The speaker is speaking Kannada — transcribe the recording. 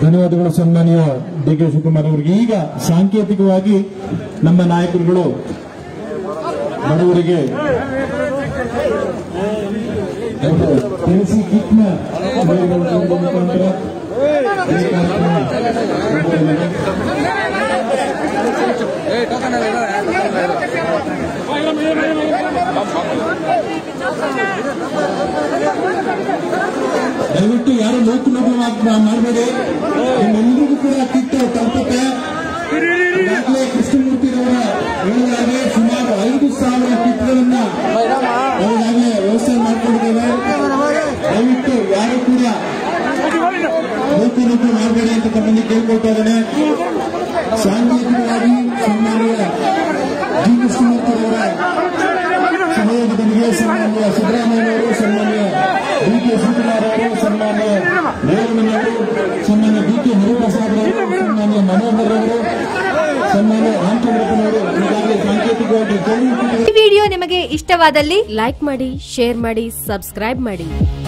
ಧನ್ಯವಾದಗಳು ಸನ್ಮಾನ್ಯ ಡಿ.ಕೆ. ಶಿವಕುಮಾರ್ ಅವರಿಗೆ. ಈಗ ಸಾಂಕೇತಿಕವಾಗಿ ನಮ್ಮ ನಾಯಕರುಗಳು ಬಡವರಿಗೆ ತಿಳಿಸಿ ಕಿಟ್ನ ಮುಖಾಂತರ ದಯವಿಟ್ಟು ಯಾರು ಲೋಕ ಮಾಡಬೇಡಿ. ನಿಮ್ಮೆಲ್ಲರಿಗೂ ಕೂಡ ಕಿಟ್ಟು ತಲುಪುತ್ತೆ. ಈಗಾಗಲೇ ಕೃಷ್ಣಮೂರ್ತಿರವರ ಹೇಳಿದಾಗೆ ಸುಮಾರು 5,000 ಕಿಟ್ಗಳನ್ನ ಈಗಾಗಲೇ ವ್ಯವಸ್ಥೆ ಮಾಡಿಕೊಂಡಿದ್ದೇವೆ. ದಯವಿಟ್ಟು ಯಾರು ಕೂಡ ಲೋಕ ಮಾಡಬೇಡಿ ಅಂತ ತಮ್ಮಲ್ಲಿ ಕೇಳ್ಕೊಳ್ತಾ ಇದ್ದೇನೆ. ಸಾಂಕೇತಿಕವಾಗಿ ಸನ್ಮಾನ್ಯ ಜಿ. ಕೃಷ್ಣಮೂರ್ತಿರವರ ಸಹಯೋಗದೊಂದಿಗೆ ಸನ್ಮಾನ್ಯ ಸಿದ್ದರಾಮಯ್ಯನವರು, ಸನ್ಮಾನ್ಯ ಡಿ.ಕೆ. ಶಿವಕುಮಾರ್ ಅವರು, ಸನ್ಮಾನ್ಯ ರೇವಣ್ಣನವರು, ಸನ್ಮಾನ್ಯ ಡಿ.ಕೆ. ಹರಿಪ್ರಸಾದ್ ಅವರು, ಸನ್ಮಾನ್ಯ ಮನೋಹರ್ ಅವರು, ಸನ್ಮಾನ್ಯ ರಾಮಚಂದ್ರಪ್ಪನವರು ಈಗಾಗಲೇ ಸಾಂಕೇತಿಕವಾಗಿ ಈ ವಿಡಿಯೋ ನಿಮಗೆ ಇಷ್ಟವಾದಲ್ಲಿ ಲೈಕ್ ಮಾಡಿ, ಶೇರ್ ಮಾಡಿ, ಸಬ್ಸ್ಕ್ರೈಬ್ ಮಾಡಿ.